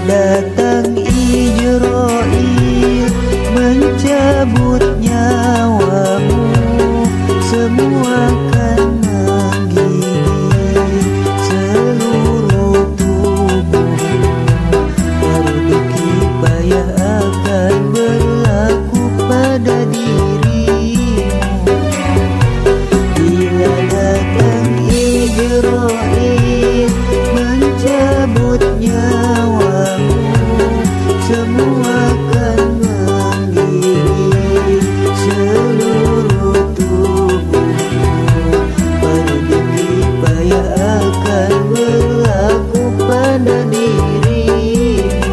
datang Ijrail mencabut nyawamu, semua akan menggigit seluruh tubuhmu. Fardu kifayah akan berlaku pada dirimu. Bila datang Ijrail mencabut nyawamu, semua akan menggigit seluruh tubuhmu. Fardu kifayah akan berlaku pada dirimu.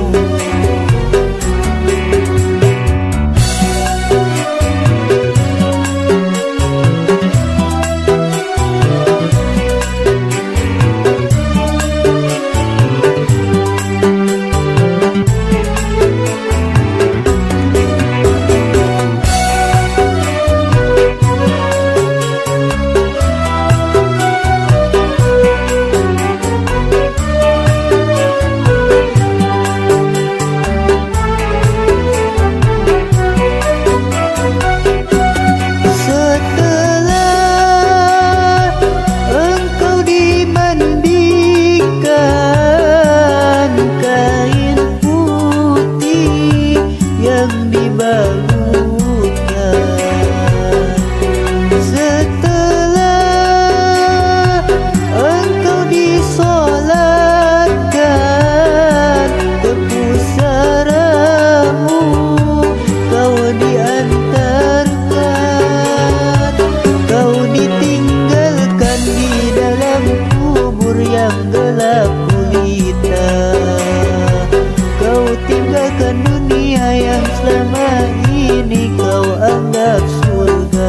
Yang gelap gulita, kau tinggalkan dunia yang selama ini kau anggap surga.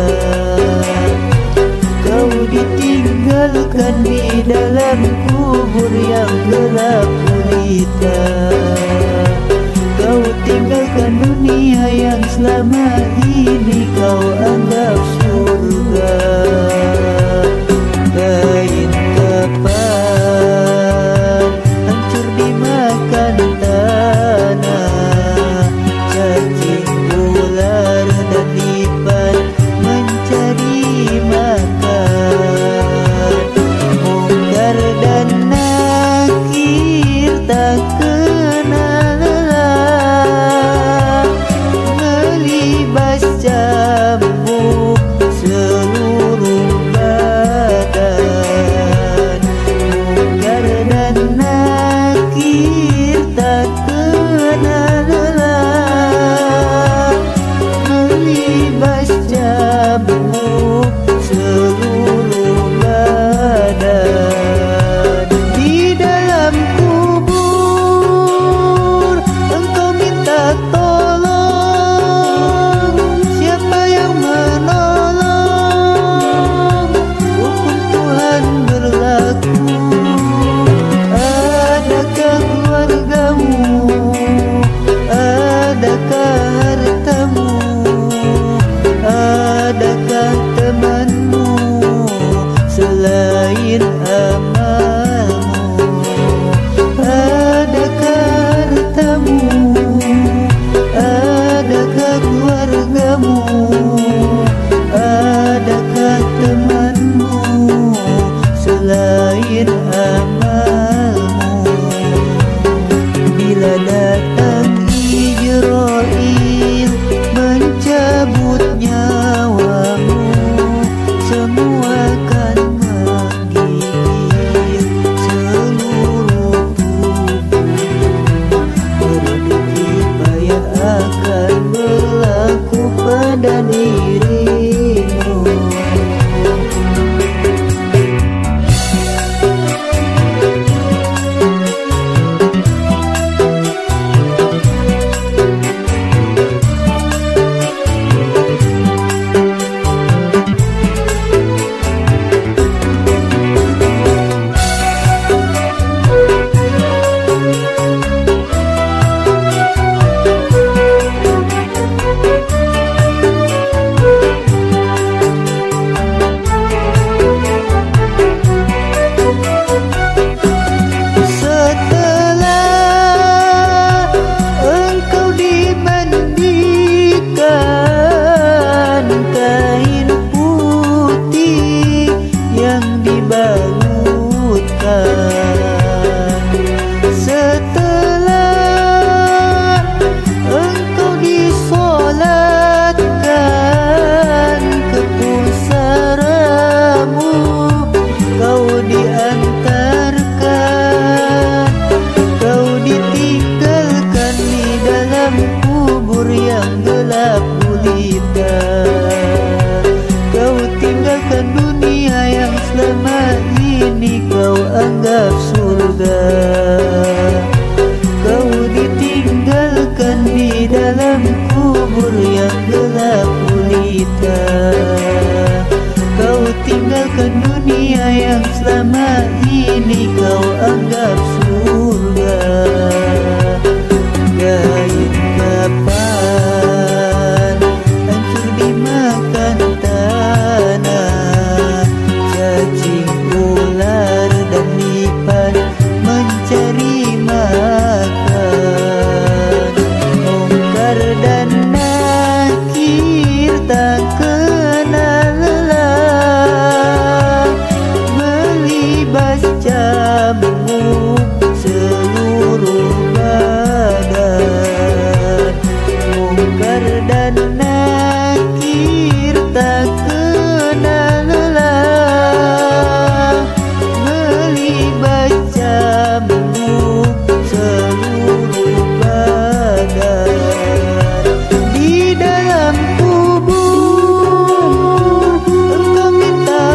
Kau ditinggalkan di dalam kubur yang gelap gulita. Kau tinggalkan dunia yang selama ini kau anggap surga. Kain kapan hancur dimakan tanah, cacing ular dan lipat mencari makan. Mungkar dan nakir tak kenal lelah, melibas cambuk surga. Kau ditinggalkan di dalam kubur yang gelap gulita. Kau tinggalkan dunia yang selama ini kau anggap surga. Gaib kapan hancur dimakan tanah. Cacing, ular dan lipan mencari makan. Mungkar dan nakir tak kenal lelah, melibas cambuk seluruh badan. Mungkar dan nakir tak kenal lelah, melibas cambuk seluruh badan. Di dalam kubur engkau minta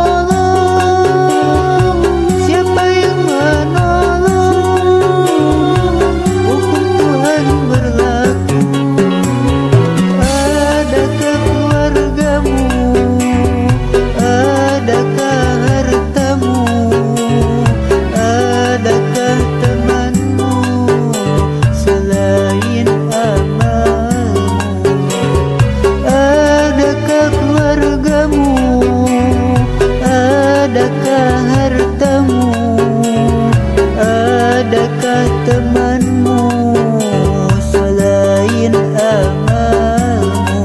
tolong, siapa yang menolong? Hukum Tuhan berlaku. Adakah keluargamu? Adakah hartamu? Adakah temanmu selain amalmu? Adakah keluargamu? Adakah hartamu? Adakah temanmu selain amalmu?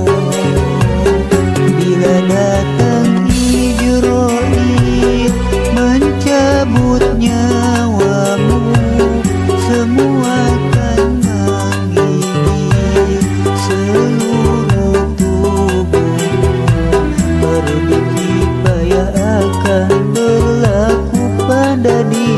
Bila datang Jibril mencabut nyawamu, semua akan menggigit seluruh tubuhmu. Berbiji payah akan berlaku pada dirimu.